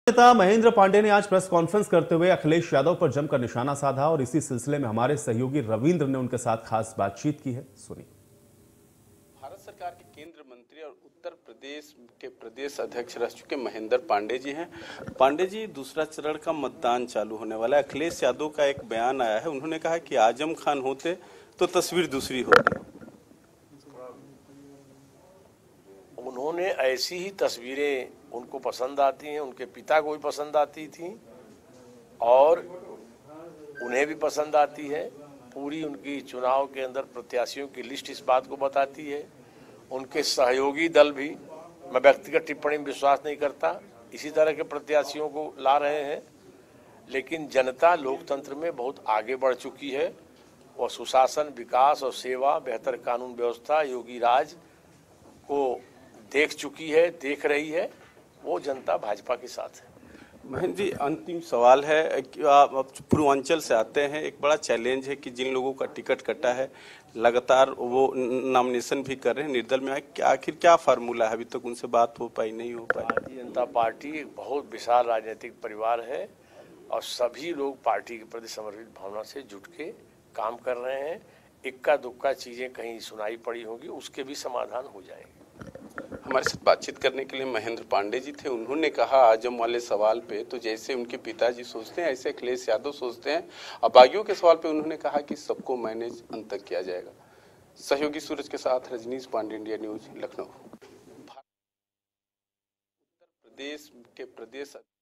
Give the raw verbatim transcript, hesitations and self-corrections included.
नेता महेंद्र पांडे ने आज प्रेस कॉन्फ्रेंस करते हुए अखिलेश यादव पर जमकर निशाना साधा और इसी सिलसिले में हमारे सहयोगी रविंद्र ने उनके साथ खास बातचीत की है। सुनिए। भारत सरकार के केंद्र मंत्री और उत्तर प्रदेश के प्रदेश अध्यक्ष रह चुके महेंद्र पांडे जी हैं। पांडे जी, दूसरा चरण का मतदान चालू होने वाला है। अखिलेश यादव का एक बयान आया है, उन्होंने कहा कि आजम खान होते तो तस्वीर दूसरी होती। उन्होंने ऐसी ही तस्वीरें उनको पसंद आती हैं, उनके पिता को भी पसंद आती थी और उन्हें भी पसंद आती है। पूरी उनकी चुनाव के अंदर प्रत्याशियों की लिस्ट इस बात को बताती है। उनके सहयोगी दल भी, मैं व्यक्तिगत टिप्पणी में विश्वास नहीं करता, इसी तरह के प्रत्याशियों को ला रहे हैं। लेकिन जनता लोकतंत्र में बहुत आगे बढ़ चुकी है। वह सुशासन, विकास और सेवा, बेहतर कानून व्यवस्था, योगी राज को देख चुकी है, देख रही है। वो जनता भाजपा के साथ है। महेंद्र जी, अंतिम सवाल है कि आप पूर्वांचल से आते हैं, एक बड़ा चैलेंज है कि जिन लोगों का टिकट कटा है लगातार वो नॉमिनेशन भी कर रहे हैं, निर्दल में आए, क्या आखिर क्या फार्मूला है? अभी तक उनसे बात हो पाई, नहीं हो पाई? भारतीय जनता पार्टी एक बहुत विशाल राजनीतिक परिवार है और सभी लोग पार्टी के प्रति समर्पित भावना से जुट के काम कर रहे हैं। इक्का दुक्का चीजें कहीं सुनाई पड़ी होंगी, उसके भी समाधान हो जाएंगे। हमारे साथ बातचीत करने के लिए महेंद्र पांडे जी थे। उन्होंने कहा आजम वाले सवाल पे तो जैसे उनके पिताजी सोचते हैं ऐसे अखिलेश यादव सोचते हैं। अब बागियों के सवाल पे उन्होंने कहा कि सबको मैनेज अंत तक किया जाएगा। सहयोगी सूरज के साथ रजनीश पांडे, इंडिया न्यूज, लखनऊ। उत्तर प्रदेश के प्रदेश